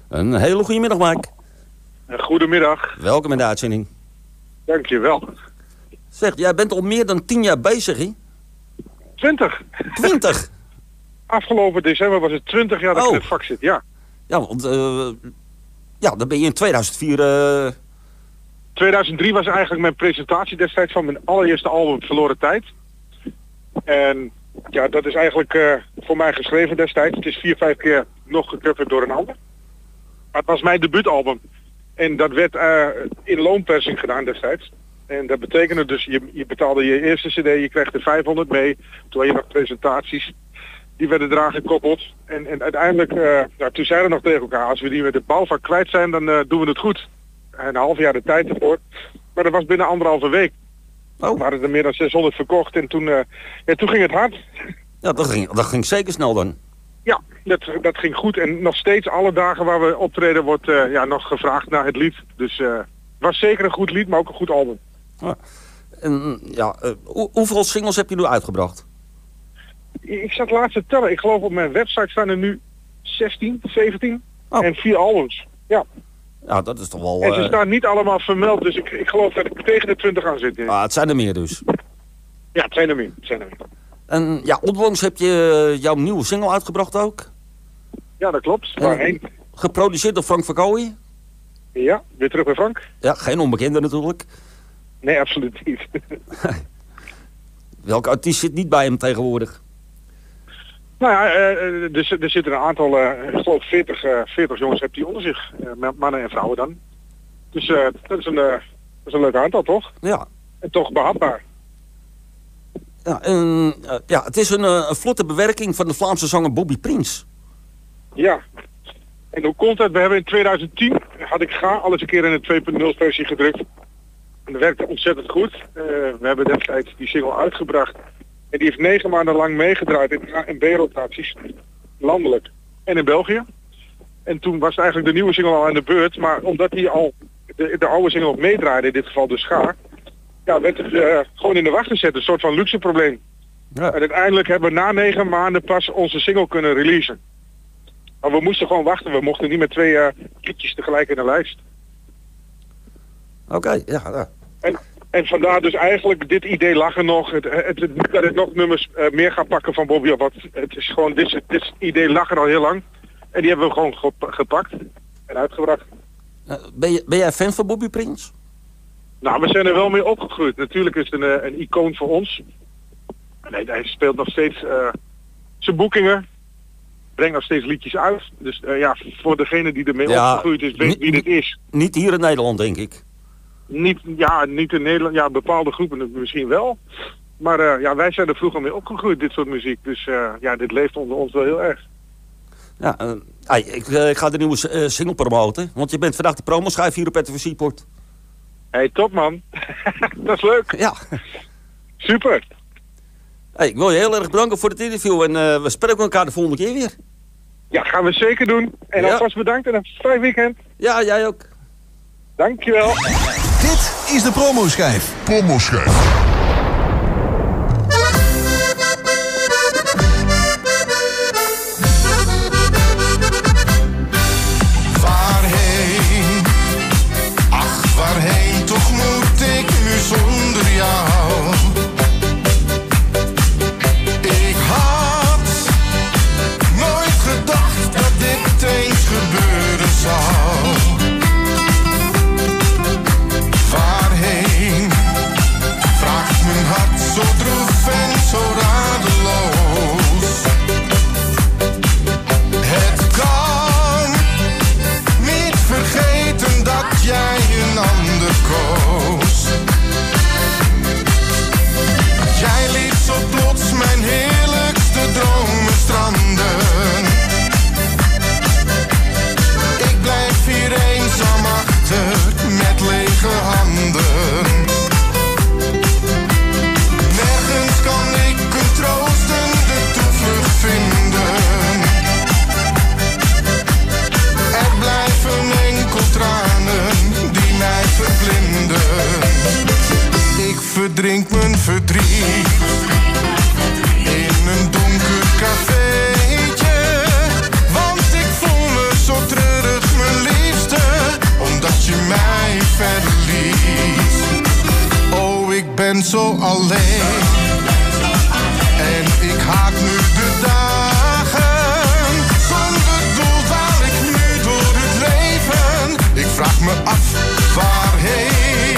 Een hele goede middag, Mike. Goedemiddag. Welkom in de uitzending. Dankjewel. Zeg, jij bent al meer dan 10 jaar bezig, hè? 20. 20? Afgelopen december was het 20 jaar dat ik in het vak zit, ja. Ja, want dan ben je in 2004... 2003 was eigenlijk mijn presentatie destijds van mijn allereerste album Verloren Tijd. En ja, dat is eigenlijk voor mij geschreven destijds. Het is 4-5 keer nog gecoverd door een ander. Maar het was mijn debuutalbum. En dat werd in loonpersing gedaan destijds. En dat betekende dus, je betaalde je eerste cd, je kreeg er 500 mee. Toen had je nog presentaties. Die werden eraan gekoppeld. En uiteindelijk, toen zeiden we nog tegen elkaar, als we die met de bouwvak kwijt zijn, dan doen we het goed. Een half jaar de tijd ervoor. Maar dat was binnen 1,5 week. We hadden er meer dan 600 verkocht en toen ging het hard. Ja, dat ging zeker snel dan. Ja, dat ging goed. En nog steeds alle dagen waar we optreden wordt nog gevraagd naar het lied. Dus het was zeker een goed lied, maar ook een goed album. Hoeveel singles heb je nu uitgebracht? Ik zat laatst te tellen. Ik geloof op mijn website staan er nu 16, 17 en 4 albums. Ja. Ja, dat is toch wel... En ze staan niet allemaal vermeld, dus ik geloof dat ik tegen de 20 aan zit. Het zijn er meer dus. Ja, het zijn er meer. En ja, onlangs heb je jouw nieuwe single uitgebracht ook. Ja, dat klopt. Waarheen? Geproduceerd door Frank van Kooijen. Ja, weer terug bij Frank. Ja, geen onbekende natuurlijk. Nee, absoluut niet. Welke artiest zit niet bij hem tegenwoordig? Nou ja, er zitten een aantal, ik geloof 40 jongens heeft hij onder zich. Mannen en vrouwen dan. Dus dat is een leuk aantal, toch? Ja. En toch behapbaar. Ja, het is een vlotte bewerking van de Vlaamse zanger Bobby Prins. Ja. En hoe komt dat? We hebben in 2010, had ik alles een keer in de 2.0 versie gedrukt. En dat werkte ontzettend goed. We hebben destijds die single uitgebracht. En die heeft 9 maanden lang meegedraaid in A- en B-rotaties. Landelijk. En in België. En toen was eigenlijk de nieuwe single al aan de beurt. Maar omdat hij al de oude single meedraaide, in dit geval de Schaar. Ja, werd het gewoon in de wacht gezet. Een soort van luxe probleem. Ja. En uiteindelijk hebben we na 9 maanden pas onze single kunnen releasen. Maar we moesten gewoon wachten. We mochten niet met 2 liedjes tegelijk in de lijst. Oké, ja. En vandaar dus eigenlijk dit idee lag er nog. Dat het nog nummers meer gaat pakken van Bobby. Want het is gewoon, dit idee lag er al heel lang. En die hebben we gewoon gepakt en uitgebracht. Ben jij fan van Bobby Prins? Nou, we zijn er wel mee opgegroeid. Natuurlijk is het een icoon voor ons. Nee, hij speelt nog steeds zijn boekingen. Brengt nog steeds liedjes uit. Dus voor degene die ermee opgegroeid is, weet wie dit is. Niet hier in Nederland, denk ik. Niet in Nederland. Ja, bepaalde groepen misschien wel. Maar wij zijn er vroeger mee opgegroeid, dit soort muziek. Dus dit leeft onder ons wel heel erg. Ja, ik ga de nieuwe single promoten. Want je bent vandaag de promoschijf hier op RTV Seaport. Hey, top man. Dat is leuk. Ja. Super. Hey, ik wil je heel erg bedanken voor het interview. En we spreken elkaar de volgende keer weer. Ja, gaan we zeker doen. En alvast bedankt en een fijn weekend. Ja, jij ook. Dankjewel. Dit is de promoschijf. Waarheen? Ach, waarheen toch moet ik nu zonder jou? Ik had nooit gedacht dat dit eens gebeuren zou. Waarheen? ben zo alleen. En ik haat nu de dagen. Zonder doel dwaal ik nu door het leven. Ik vraag me af waarheen.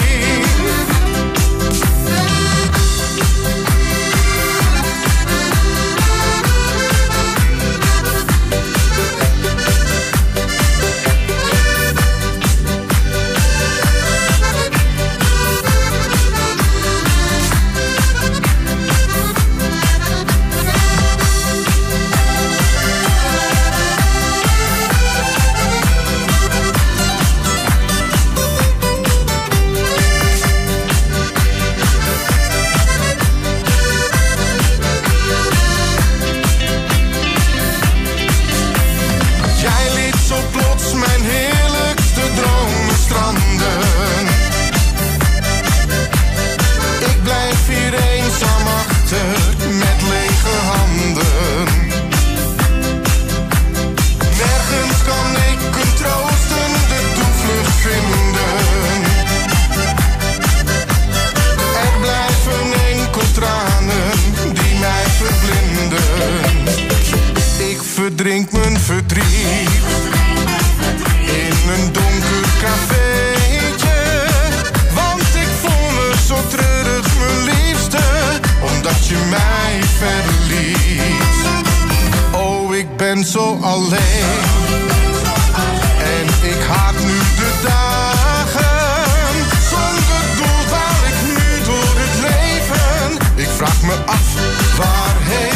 Verdrink mijn verdriet in een donker cafeetje. Want ik voel me zo treurig, mijn liefste, omdat je mij verliet. Oh, ik ben zo alleen. En ik haat nu de dagen. Zonder doel dwaal ik nu door het leven. Ik vraag me af waarheen.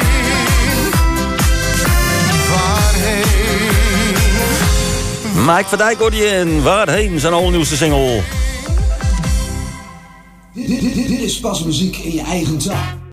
Mike van Dijk hoorde je en Waarheen, zijn allernieuwste single. Dit is pas muziek in je eigen taal.